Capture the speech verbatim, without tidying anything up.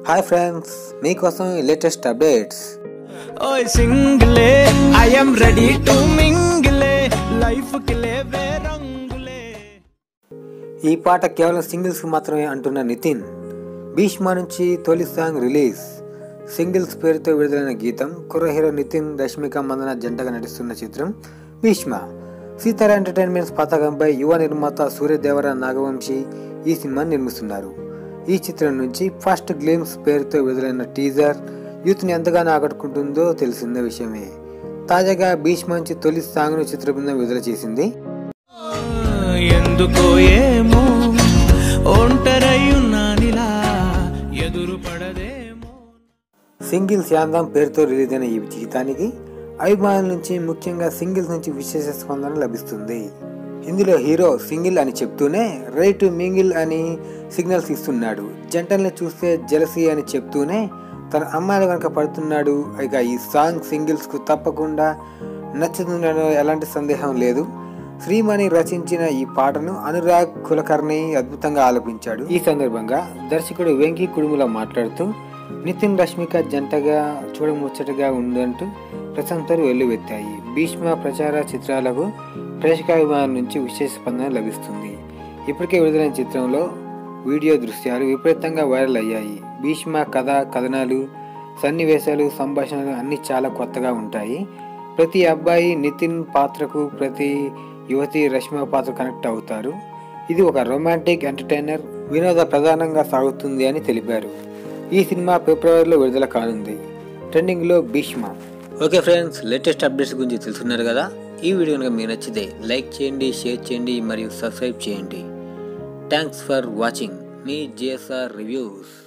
Hi friends, మీకోసం latest updates. Oy సింగిలే I am ready to మింగిలే లైఫ్ కి లేవే రంగులే. ఈ పాట కేవలం సింగిల్స్ మాత్రమే అంటున్న నితిన్. భీష్మ నుంచి తొలి సాంగ్ రిలీజ్. సింగిల్స్ పేరుతో విడుదలైన గీతం. కుర్ర హీరో నితిన్, రష్మిక మందన జంటగా నటిస్తున్న చిత్రం భీష్మ. సీతారా ఎంటర్టైన్మెంట్స్ పతాకంపై యువ నిర్మాత సూర్యదేవర నాగవంశీ ఈ సినిమాని నిర్మిస్తున్నారు. ఈ చిత్రం నుంచి ఫస్ట్ గ్లిమ్స్ పేరుతో విడుదలైన టీజర్ యూత్ని ఎంతగానో ఆకట్టుకుంటుందో తెలిసిన విషయమే. తాజాగా భీష్మ నుంచి తొలి సాంగ్ను చిత్ర బృందం విడుదల చేసింది. ఎందుకో ఏమో ఒంటరయ్యున్నానిలా ఎదురు పడదేమో. సింగిల్స్ యాందం పేరుతో రిలీజ్ అయిన ఈ గీతానికి అభిమానుల నుంచి, ముఖ్యంగా సింగిల్స్ నుంచి విశేష స్పందన లభిస్తుంది. ఇందులో హీరో సింగిల్ అని చెప్తూనే రెడీ టు మింగిల్ అని సిగ్నల్స్ ఇస్తున్నాడు. జంటల్ని చూస్తే జెలసీ అని చెప్తూనే తన అమ్మాయిలు కనుక పడుతున్నాడు. ఇక ఈ సాంగ్ సింగిల్స్కు తప్పకుండా నచ్చుతుందనో ఎలాంటి సందేహం లేదు. శ్రీమణి రచించిన ఈ పాటను అనురాగ్ కులకర్ణి అద్భుతంగా ఆలపించాడు. ఈ సందర్భంగా దర్శకుడు వెంకీ కుడుముల మాట్లాడుతూ నితిన్, రష్మిక జంటగా చూడముచ్చటగా ఉందంటూ ప్రశంసలు వెల్లువెత్తాయి. భీష్మ ప్రచార చిత్రాలకు ప్రేక్షకాభిమానుల నుంచి విశేష స్పందన లభిస్తుంది. ఇప్పటికే విడుదలైన చిత్రంలో వీడియో దృశ్యాలు విపరీతంగా వైరల్ అయ్యాయి. భీష్మ కథ, కథనాలు, సన్నివేశాలు, సంభాషణలు అన్నీ చాలా కొత్తగా ఉంటాయి. ప్రతి అబ్బాయి నితిన్ పాత్రకు, ప్రతి యువతి రష్మిక పాత్ర కనెక్ట్ అవుతారు. ఇది ఒక రొమాంటిక్ ఎంటర్టైనర్, వినోద ప్రధానంగా సాగుతుంది అని తెలిపారు. ఈ సినిమా ఫిబ్రవరిలో విడుదల కానుంది. ట్రెండింగ్లో Bheeshma. Okay friends, latest updates గురించి తెలుసుకున్నారు కదా. ఈ వీడియో కనుక మీకు నచ్చితే లైక్ చేయండి, షేర్ చేయండి మరియు సబ్స్క్రైబ్ చేయండి. Thanks for watching. మీ జేఎస్ఆర్ రివ్యూస్.